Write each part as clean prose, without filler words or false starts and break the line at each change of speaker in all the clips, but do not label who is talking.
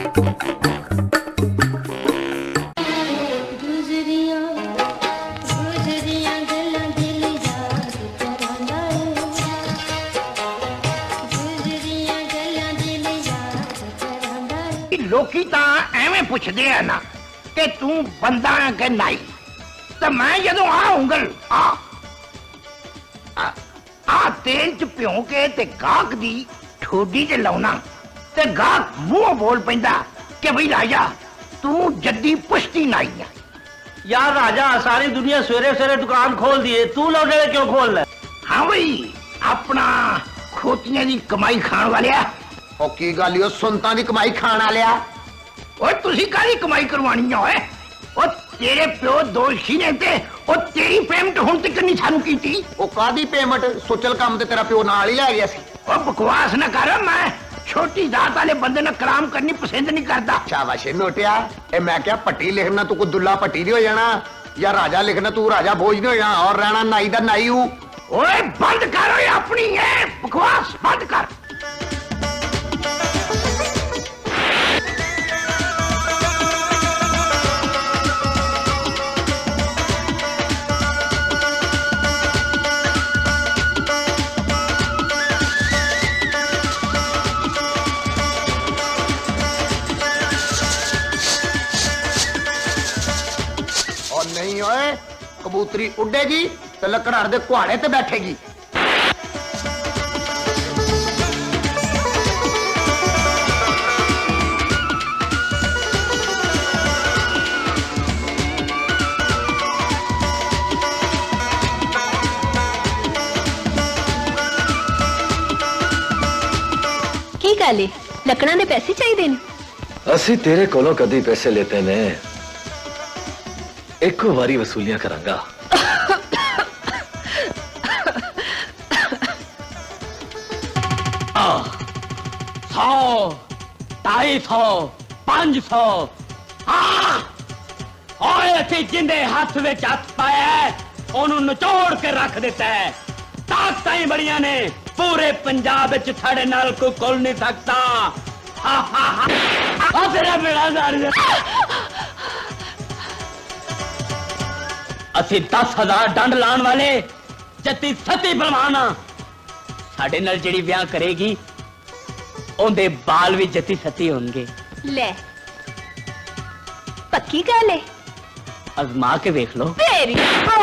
लोकी तां एवें पुछदे आ ना कि तू बंदा है कि नहीं, तो मैं जदों आ उंगल तेल च भ्यों के ते गाहक दी ठोडी च लाउना ते गाहक मुंह बोल पैंदा कि भाई राजा तू जद्दी पुश्ती नाई है।
यार राजा सारी दुनिया सवेरे सवेरे दुकान खोल दिए, तू लौटे क्यों खोल ले?
हाँ भाई अपना खोतियां दी कमाई खाण वालिया।
ਉਹ ਕੀ ਗੱਲ ਓ ਸੁਨਤਾਂ ਦੀ ਕਮਾਈ ਖਾਣ ਵਾਲਿਆ?
ਓਏ ਤੁਸੀਂ ਕਾਹਦੀ ਕਮਾਈ ਕਰਵਾਣੀ ਆ ਓਏ? ਉਹ ਤੇਰੇ ਪਿਓ ਦੋਸ਼ੀ ਨੇ ਤੇ ਉਹ ਤੇਰੀ ਪੇਮੈਂਟ ਹੁਣ ਤੱਕ ਨਹੀਂ ਸਾਨੂੰ ਕੀਤੀ।
ਉਹ ਕਾਹਦੀ ਪੇਮੈਂਟ? ਸੋਚਲ ਕੰਮ ਤੇ ਤੇਰਾ ਪਿਓ ਨਾਲ ਹੀ ਲੈ ਗਿਆ ਸੀ।
ਉਹ ਬਕਵਾਸ ਨਾ ਕਰ, ਮੈਂ ਛੋਟੀ ਜ਼ਾਤ ਵਾਲੇ ਬੰਦੇ ਨਾਲ ਕਲਾਮ ਕਰਨੀ ਪਸੰਦ ਨਹੀਂ ਕਰਦਾ।
ਸ਼ਾਬਾਸ਼ ਨੋਟਿਆ, ਇਹ ਮੈਂ ਕਿਹਾ ਪੱਟੀ ਲਿਖਣਾ ਤੂੰ ਕੋਈ ਦੁੱਲਾ ਪੱਟੀ ਨਹੀਂ ਹੋ ਜਾਣਾ, ਜਾਂ ਰਾਜਾ ਲਿਖਣਾ ਤੂੰ ਰਾਜਾ ਭੋਜ ਨਹੀਂ ਹੋ ਜਾਣਾ, ਔਰ ਰਹਿਣਾ ਨਾਈ ਦਾ ਨਾਈ ਹੂੰ।
ਓਏ ਬੰਦ ਕਰ ਓਏ ਆਪਣੀ ਇਹ ਬਕਵਾਸ ਬੰਦ ਕਰ।
नहीं ओए कबूतरी उड़ेगी तो लकड़हाड़ दे कुहाड़े ते बैठेगी।
की गल है लकड़ा ने पैसे चाहिए ने?
असी तेरे कोलों कदी पैसे लेते ने, एको बारी वसूलियां करांगा।
100, 250, 500 और जिंदे हाथ में हथ पाया ओनू निचोड़ के रख देता है। ताकतां ही बड़िया ने, पूरे पंजाब च थाड़े नाल कोई कोल नहीं सकता। तेरा बेड़ा असी 10,000 डंड लाने वाले जत्ती सती बलवान साडे नाल जिहड़ी ब्याह करेगी ओंदे बाल भी जत्ती सती होंगे।
ले पक्की गल है?
अजमा के देख लो।
तेरी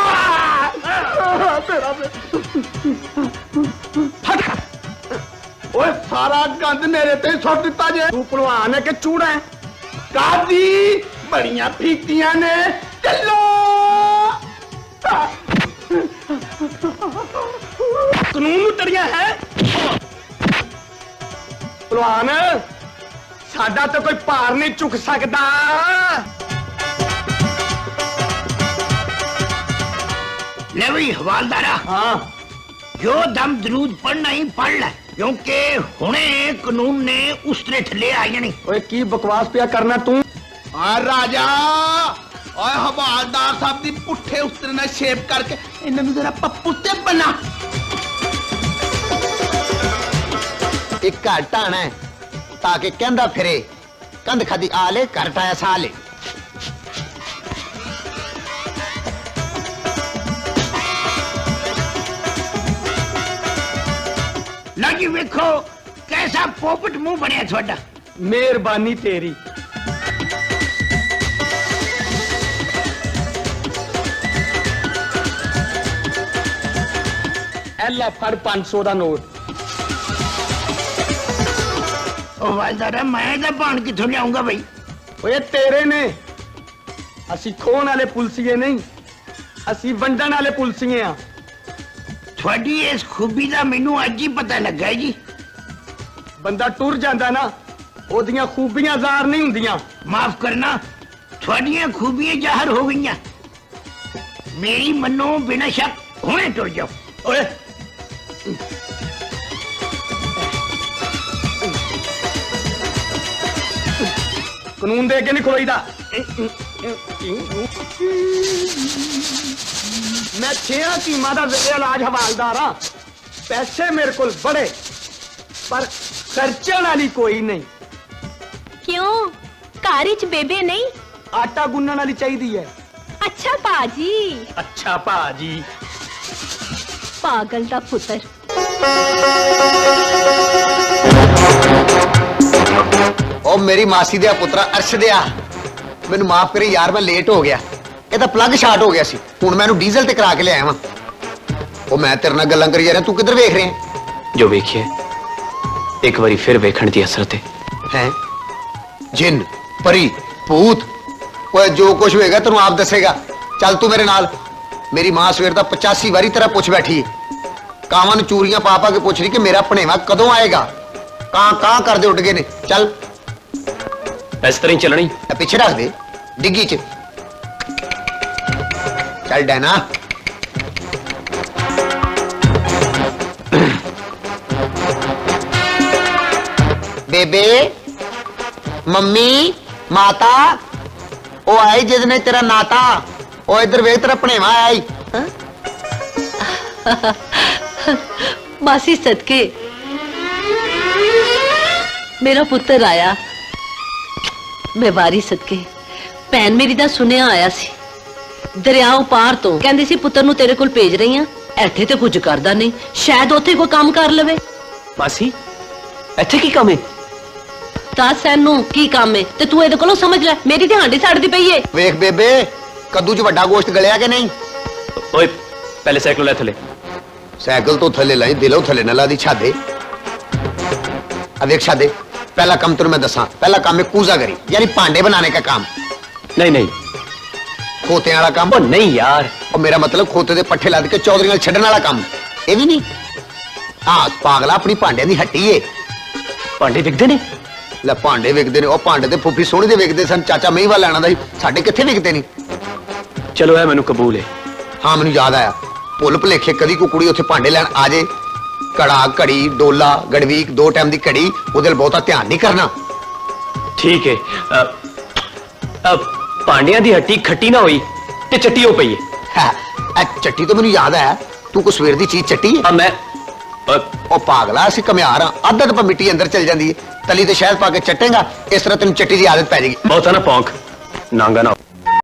ओए सारा गंद मेरे ते सुट दिता जे। तू भलवान है कि चूड़ा है?
कादी बड़ियां फीतियां ने, चलो
कानून उतरिया है।
भलवान साडा तो कोई भार नहीं चुक सकता।
ले भाई हवालदारा,
हाँ
जो दम दरूद पढ़ना ही पढ़ ले, क्योंकि हुणे कानून ने उस तरह थले आ जानी।
ओए की बकवास पिया करना तू?
राजा और हवालदार साहब दी पुट्ठे उतरे ना शेप करके इन्होंने जरा पप्पू ते बना।
एक घर ढाना है ताकि कहंदा फिरे कंध खादी आले घर ढाया साले।
लो जी वेखो कैसा पोपट मुंह बनया थोड़ा।
मेहरबानी तेरी। एला फड़ 500 का नोट।
हवालदारा मैं तो भाण किथों लियाऊंगा भाई?
ओए तेरे ने, असी खोन वाले पुलसिए नहीं, असी वंडन वाले पुलसिए हाँ।
थोड़ी इस खूबी का मैनू अज ही पता लगा है जी।
बंदा टुर जाता ना, ओदियां खूबियां ज़ाहिर नहीं हुंदियां।
माफ करना, थोड़ियां खूबियां जाहिर हो गई। मेरी मनो बिना शक हुणे टुर जाओ।
ओए कानून दे के नहीं खोईदा। मैं 6 टीमां दा इलाज हवालदार हाँ। पैसे मेरे को बड़े पर खर्चण वाली कोई नहीं।
क्यों? घर च बेबे नहीं
आटा गुन्नण वाली चाहिदी है।
अच्छा पाजी
अच्छा भाजी।
पागल दा पुत्र।
ओ मेरी मासी दे पुत्रा अरशदिया मैनू माफ करी यार मैं लेट हो गया ये तो प्लग शार्ट हो गया सी हुण मैं इहनू डीजल ते करा के लिया वां ओ मैं तेरे नाल गल्लां करी जा रहा तू किधर वेख रहे हैं
जो वेखिए एक बारी फिर वेखण दी असरत
हैं जिन परी भूत ओए जो कुछ होएगा तेनू आप दसेगा चल तू मेरे नाल मेरी मां सवेर दा 85 वारी तेरा पुछ बैठी है कावां नू चूरियां पा पा के पुछ रही कि मेरा भणेवा कदों आएगा कां करदे उठ गए ने चल
इस तरह ही चलनी
पीछे रख दे डिग्गी च चल डैना बेबे मम्मी माता ओ आई जिसने तेरा नाता ओ इधर वेख तेरा भणेवा आई
मासी सदके मेरा पुत्र आया मैं वारी सदके भैन मेरी दा सुनिया आया सी दरियाओं पार तो कहंदी सी पुत्र नु तेरे कोल भेज रही हां इत्थे ते कुछ करदा नहीं शायद उत्थे कोई काम कर लवे
मासी इत्थे की काम है
दस सैनू की काम है ते तू इहदे कोलों समझ ले मेरी ते हांडी सड़दी पई है
वेख बेबे कद्दू च वड्डा गोश्त गलिया के नहीं
ओए पहले साइकिल ले थले
साइकिल तो थले लाई दिलो थले न ला दी छादे अब एक छादे पहला काम तुम मैं दसा पहला काम है कूजा करी यानी पांडे बनाने का काम
नहीं नहीं
खोते वाला काम
ओ नहीं यार
और मेरा मतलब खोते दे पट्ठे लद के चौधरी नाल छड्डण वाला काम ये भी नहीं हाँ पागला अपनी पांडे दी हट्टी है
भांडे विकदे ने
ले भांडे विकदे ने ओ भांडे ते फुफी सोहणी दे विकदे सन चाचा मही वाल आना दा साडे किथे विकदे नहीं
चलो है मैनू कबूल है
हाँ मैनू याद आया भुल भुलेखे कदी कोई कुड़ी उत्थे भांडे लैण आ जाए कड़ा घड़ी डोला गड़वीक दो टाइम दी घड़ी उहदे बहुता ध्यान नहीं करना
ठीक है अब पांडिया दी हट्टी खट्टी ना हुई ते चट्टी हो पई है
चट्टी तो मैनू याद आया तू को सवेर दी चीज चट्टी है
मैं
ओ पागला असीं कमियार हां आदत पर मिट्टी अंदर चल जाती है तली ते शहद पा के चटेगा इस तरह तेन चट्टी की आदत पै जाएगी
बहुता ना पौंक नांगा ना